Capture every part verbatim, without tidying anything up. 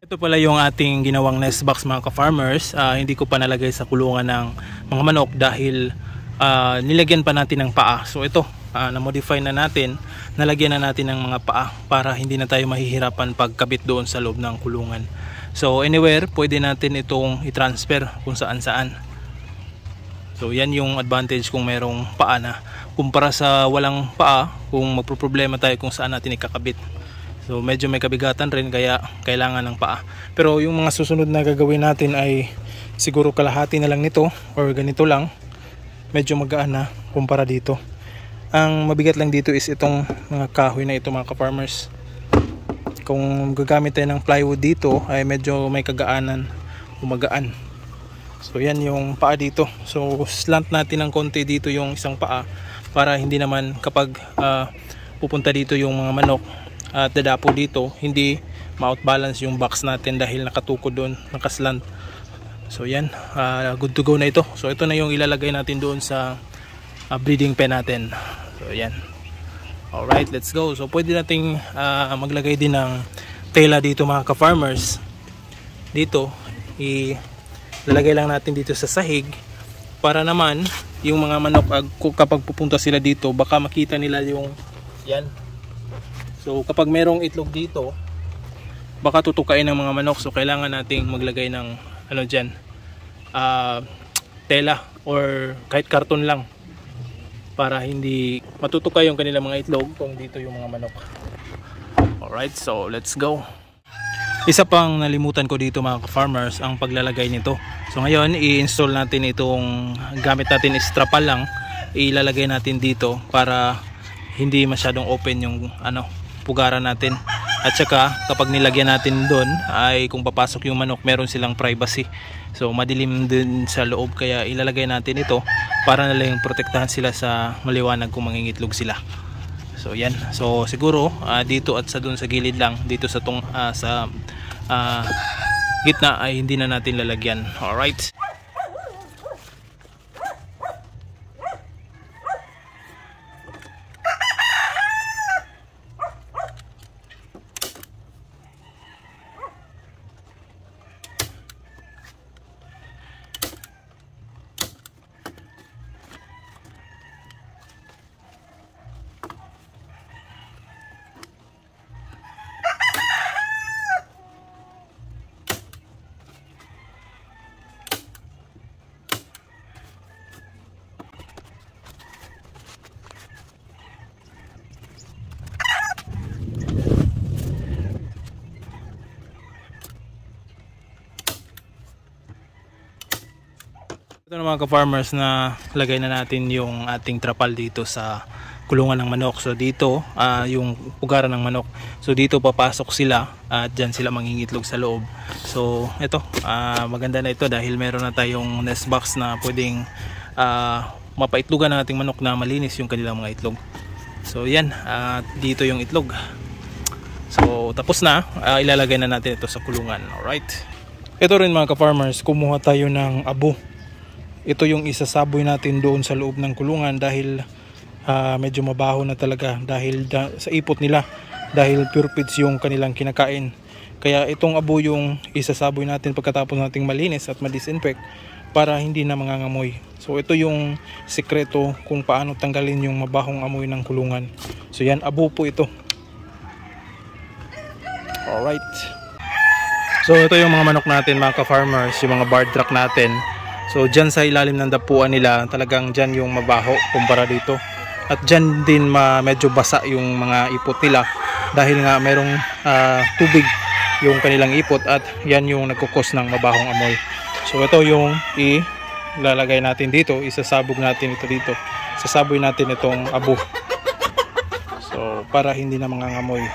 Ito pala yung ating ginawang nest box mga ka-farmers. Uh, hindi ko pa nalagay sa kulungan ng mga manok dahil uh, nilagyan pa natin ng paa. So ito, uh, na-modify na natin, nalagyan na natin ng mga paa para hindi na tayo mahihirapan pagkabit doon sa loob ng kulungan. So anywhere, pwede natin itong i-transfer kung saan saan. So yan yung advantage kung merong paa na kumpara sa walang paa, kung magproproblema tayo kung saan natin ikakabit. So medyo may kabigatan rin kaya kailangan ng paa. Pero yung mga susunod na gagawin natin ay siguro kalahati na lang nito or ganito lang. Medyo magaan na kumpara dito. Ang mabigat lang dito is itong mga kahoy na ito mga ka-farmers. Kung gagamit tayo ng plywood dito ay medyo may kagaanan, umagaan. So yan yung paa dito. So slant natin ng konti dito yung isang paa para hindi naman kapag uh, pupunta dito yung mga manok at dadapo dito, hindi ma-outbalance yung box natin dahil nakatukod doon, nakaslant. So yan, uh, good to go na ito. So ito na yung ilalagay natin doon sa uh, breeding pen natin. So yan. Alright, let's go. So pwede nating uh, maglagay din ng tela dito mga ka-farmers. Dito, ilalagay lang natin dito sa sahig para naman yung mga manok kapag pupunta sila dito, baka makita nila yung yan. So kapag merong itlog dito, baka tutukain ng mga manok. So kailangan nating maglagay ng ano dyan, uh, tela or kahit karton lang para hindi matutukay yung kanilang mga itlog kung dito yung mga manok. Alright, so let's go. Isa pang nalimutan ko dito mga ka-farmers, ang paglalagay nito. So ngayon i-install natin itong gamit natin is trapal lang. Ilalagay natin dito para hindi masyadong open yung ano pugaran natin. At saka kapag nilagyan natin doon ay kung papasok yung manok, meron silang privacy. So madilim din sa loob kaya ilalagay natin ito para na lang protektahan sila sa maliwanag kung mangingitlog sila. So yan. So siguro uh, dito at sa doon sa gilid lang, dito sa tung uh, sa uh, gitna ay hindi na natin lalagyan. All right. Ito na mga ka-farmers, na lagay na natin yung ating trapal dito sa kulungan ng manok. So dito uh, yung pugaran ng manok. So dito papasok sila at dyan sila mangingitlog sa loob. So ito uh, maganda na ito dahil meron na tayong nest box na pwedeng uh, mapaitlogan ng ating manok na malinis yung kanilang mga itlog. So yan, uh, dito yung itlog. So tapos na, uh, ilalagay na natin ito sa kulungan. Alright. Ito rin mga ka-farmers, kumuha tayo ng abo. Ito yung isasaboy natin doon sa loob ng kulungan dahil uh, medyo mabaho na talaga dahil da, sa ipot nila, dahil pure feeds yung kanilang kinakain. Kaya itong abo yung isasaboy natin pagkatapos nating malinis at ma-disinfect para hindi na mangangamoy. So ito yung sikreto kung paano tanggalin yung mabahong amoy ng kulungan. So yan, abo po ito. Alright. So ito yung mga manok natin mga ka-farmers, yung mga barred truck natin. So dyan sa ilalim ng dapuan nila, talagang dyan yung mabaho kumpara dito. At dyan din ma medyo basa yung mga ipot nila dahil nga merong uh, tubig yung kanilang ipot at yan yung nagkukos ng mabahong amoy. So ito yung ilalagay natin dito, isasabog natin ito dito. Sasaboy natin itong abo. So para hindi na mangangamoy.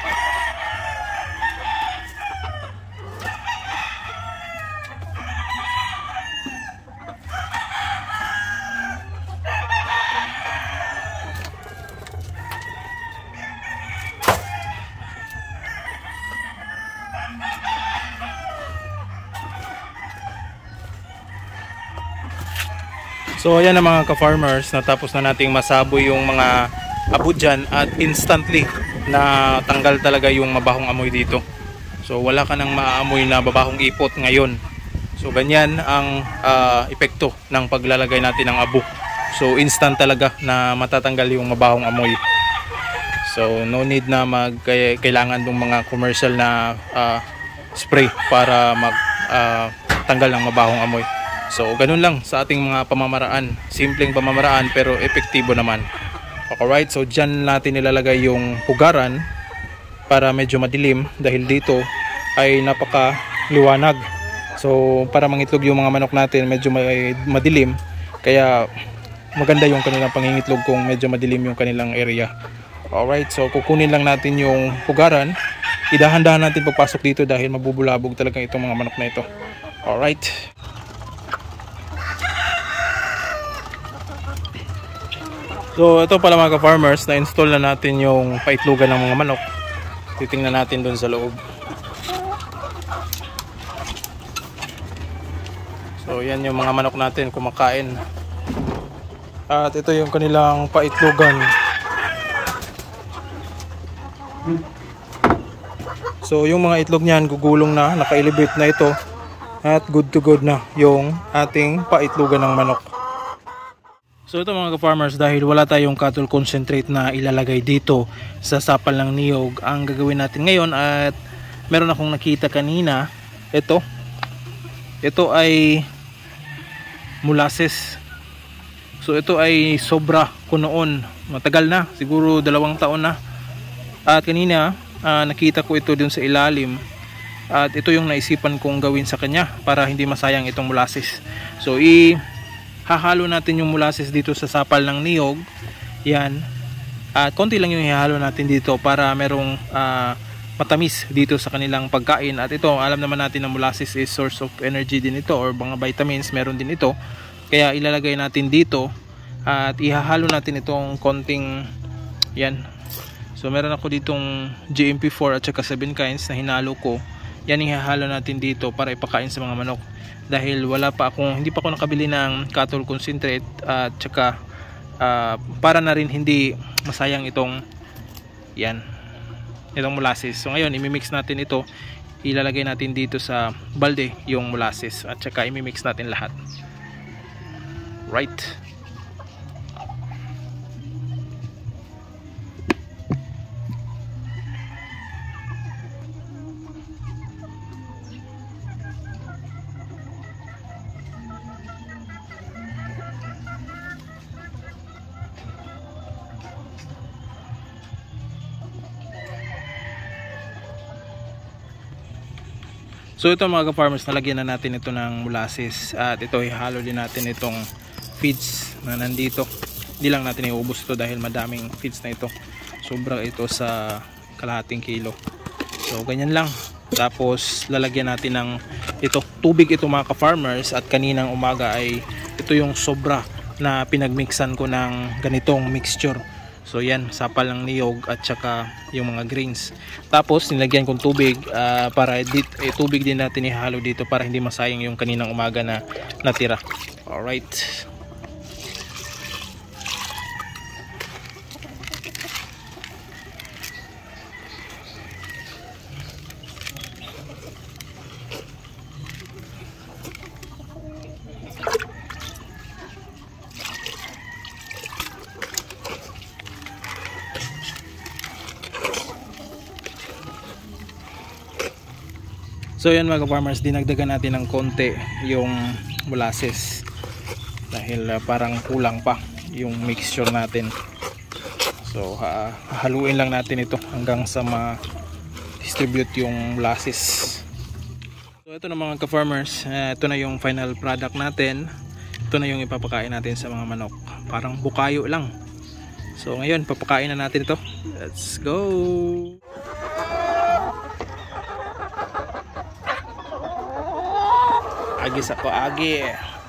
So ayan na mga ka-farmers, natapos na nating masaboy yung mga abo dyan at instantly na tanggal talaga yung mabahong amoy dito. So wala ka nang maaamoy na babahong ipot ngayon. So ganyan ang uh, epekto ng paglalagay natin ng abo. So instant talaga na matatanggal yung mabahong amoy. So no need na mag kailangan ng mga commercial na uh, spray para mag uh, tanggal ng mabahong amoy. So ganun lang sa ating mga pamamaraan. Simpleng pamamaraan pero epektibo naman. Alright, so dyan natin nilalagay yung pugaran para medyo madilim dahil dito ay napaka liwanag. So para mangitlog yung mga manok natin medyo madilim, kaya maganda yung kanilang pangingitlog kung medyo madilim yung kanilang area. Alright, so kukunin lang natin yung pugaran. Idahan-dahan natin pagpasok dito dahil mabubulabog talaga itong mga manok na ito. Alright. So ito pala mga ka-farmers, na-install na natin yung paitlugan ng mga manok. Titingnan natin dun sa loob. So yan yung mga manok natin kumakain. At ito yung kanilang paitlugan. So yung mga itlog niyan gugulong na, naka-elevate na ito. At good to good na yung ating paitlugan ng manok. So ito mga ka-farmers, dahil wala tayong cattle concentrate na ilalagay dito sa sapal ng niyog, ang gagawin natin ngayon at meron akong nakita kanina, ito ito ay molasses. So ito ay sobra ko noon, matagal na, siguro dalawang taon na, at kanina uh, nakita ko ito dun sa ilalim at ito yung naisipan kong gawin sa kanya para hindi masayang itong molasses. So i hahalo natin yung molasses dito sa sapal ng niyog. Yan. At konti lang yung ihahalo natin dito para merong uh, matamis dito sa kanilang pagkain. At ito, alam naman natin na molasses is source of energy din ito, or mga vitamins, meron din ito. Kaya ilalagay natin dito at ihahalo natin itong konting yan. So meron ako ditong G M P four at saka seven kinds na hinalo ko. Yan ihahalo natin dito para ipakain sa mga manok. Dahil wala pa akong, hindi pa ako nakabili ng cattle concentrate at saka uh, para na rin hindi masayang itong yan, itong molasses. So ngayon imimix natin ito, ilalagay natin dito sa balde yung molasses at saka imimix natin lahat. Right. So ito mga ka-farmers, nalagyan na natin ito ng molasses at ito ihalo din natin itong feeds na nandito. Hindi lang natin iubos ito dahil madaming feeds na ito. Sobra ito sa kalahating kilo. So ganyan lang. Tapos lalagyan natin ng ito tubig ito mga ka-farmers, at kaninang umaga ay ito yung sobra na pinagmixan ko ng ganitong mixture. So yan, sapal ng niyog at saka yung mga greens. Tapos nilagyan kong tubig uh, para dit, eh, tubig din natin ihalo dito para hindi masayang yung kaninang umaga na natira. Alright. So yan mga farmers, dinagdagan natin ng konti yung molasses dahil uh, parang kulang pa yung mixture natin. So uh, haluin lang natin ito hanggang sa ma-distribute yung molasses. So ito na mga ka-farmers, uh, ito na yung final product natin. Ito na yung ipapakain natin sa mga manok. Parang bukayo lang. So ngayon papakain na natin ito. Let's go! Agis ako, agi.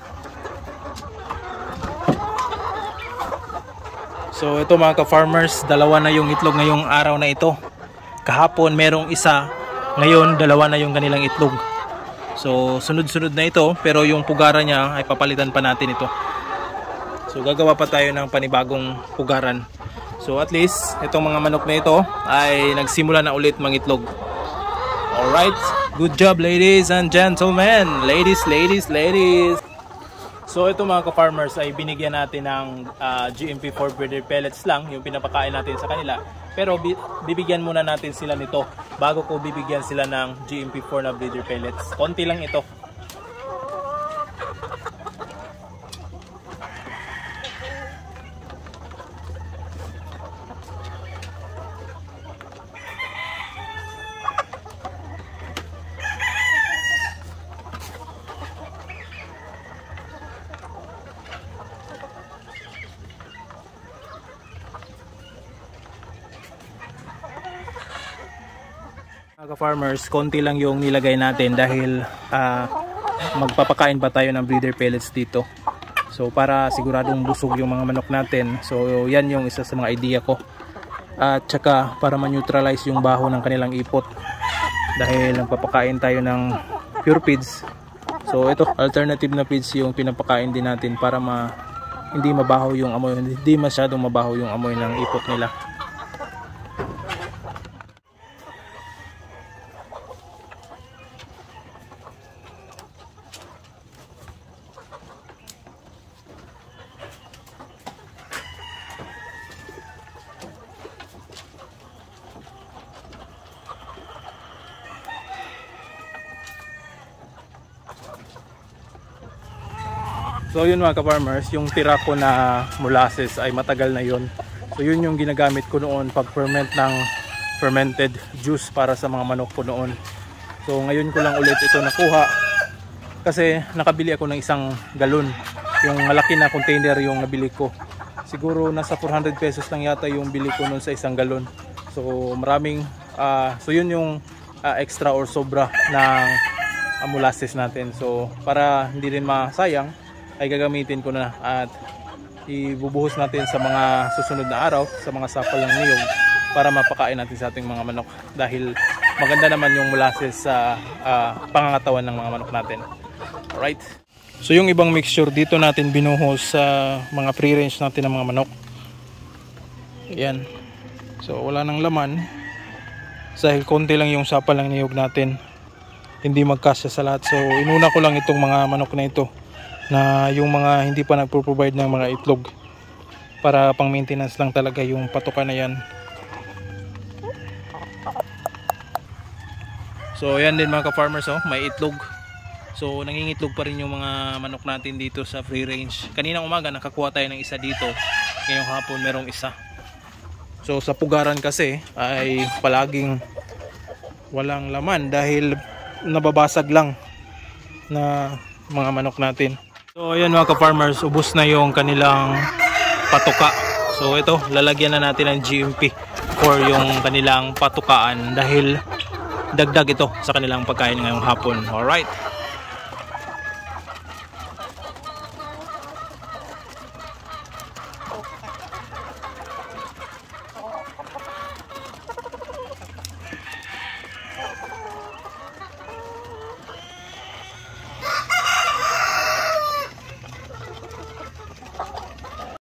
So ito mga ka-farmers, dalawa na yung itlog ngayong araw na ito. Kahapon merong isa, ngayon dalawa na yung kanilang itlog. So sunod-sunod na ito, pero yung pugara niya ay papalitan pa natin ito. So gagawa pa tayo ng panibagong pugaran. So at least itong mga manok na ito ay nagsimula na ulit mangitlog. Alright, good job ladies and gentlemen. Ladies, ladies, ladies. So ito mga ka-farmers ay binigyan natin ng uh, G M P four breeder pellets lang, yung pinapakain natin sa kanila. Pero bi bibigyan muna natin sila nito bago ko bibigyan sila ng G M P four na breeder pellets. Konti lang ito. Mga farmers, konti lang yung nilagay natin dahil uh, magpapakain pa tayo ng breeder pellets dito. So para siguradong busog yung mga manok natin. So yan yung isa sa mga idea ko. At uh, saka para ma-neutralize yung baho ng kanilang ipot. Dahil nagpapakain tayo ng pure feeds. So ito, alternative na feeds yung pinapakain din natin para ma hindi mabaho yung amoy, hindi masyadong mabaho yung amoy ng ipot nila. So yun mga ka-farmers, yung tira ko na molasses ay matagal na yun. So yun yung ginagamit ko noon pag ferment ng fermented juice para sa mga manok ko noon. So ngayon ko lang ulit ito nakuha kasi nakabili ako ng isang galon. Yung malaki na container yung nabili ko. Siguro nasa four hundred pesos lang yata yung bili ko noon sa isang galon. So maraming, uh, so yun yung uh, extra or sobra ng uh, molasses natin. So para hindi rin masayang, ay gagamitin ko na at ibubuhos natin sa mga susunod na araw sa mga sapal ng niyog para mapakain natin sa ating mga manok dahil maganda naman yung molasses sa uh, pangangatawan ng mga manok natin. Alright, so yung ibang mixture dito natin binuhos sa mga free range natin ng mga manok. Ayan, so wala nang laman dahil konti lang yung sapal ng niyog natin, hindi magkasya sa lahat. So inuna ko lang itong mga manok na ito na yung mga hindi pa nagpo-provide ng mga itlog para pang maintenance lang talaga yung patuka na yan. So yan din mga ka-farmers, oh, may itlog. So nangingitlog pa rin yung mga manok natin dito sa free range. Kaninang umaga nakakuha tayo ng isa dito, ngayong hapon merong isa. So sa pugaran kasi ay palaging walang laman dahil nababasag lang na mga manok natin. So ayan mga ka-farmers, ubos na yung kanilang patuka. So ito, lalagyan na natin ng G M P for yung kanilang patukaan dahil dagdag ito sa kanilang pagkain ngayong hapon. Alright.